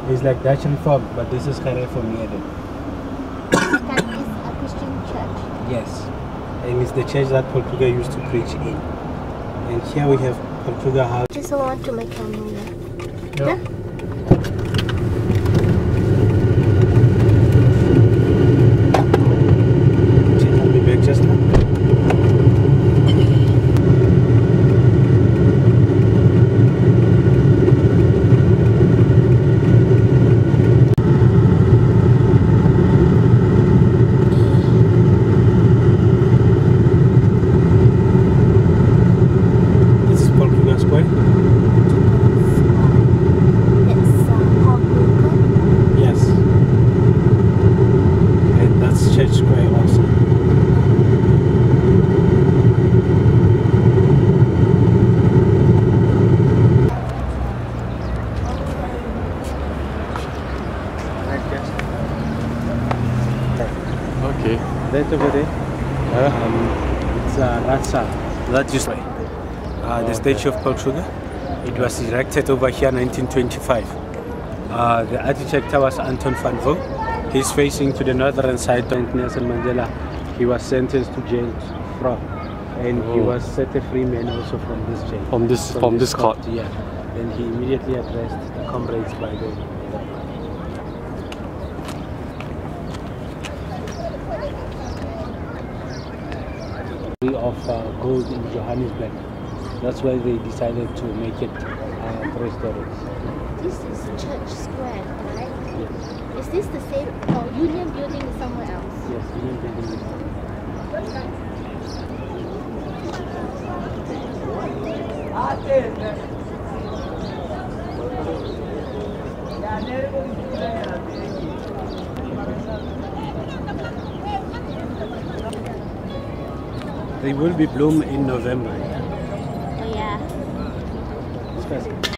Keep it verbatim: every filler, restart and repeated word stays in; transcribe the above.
It's like Dutch Reformed, but this is Gereformeerde. That is a Christian church. Yes, and it's the church that Paul Kruger used to preach in. And here we have Paul Kruger House. Just want to make a movie. No. Yeah? I'll be back just now. Okay. That over there, uh, um, it's uh, Ratsa. That used to be uh, the statue of Paul Kruger. It was erected over here in nineteen twenty-five. Uh, the architect was Anton van Vo. He's facing to the northern side of Nelson Mandela. He was sentenced to jail from, and oh. he was set a free man also from this jail. From this, from, from this, this court. court. Yeah. Then he immediately addressed the comrades by the. of uh, gold in Johannesburg. That's why they decided to make it uh, three stories. This is Church Square, right? Yes. Is this the same or Union Building is somewhere else? Yes, Union Building is They will be bloom in November. Oh yeah. It's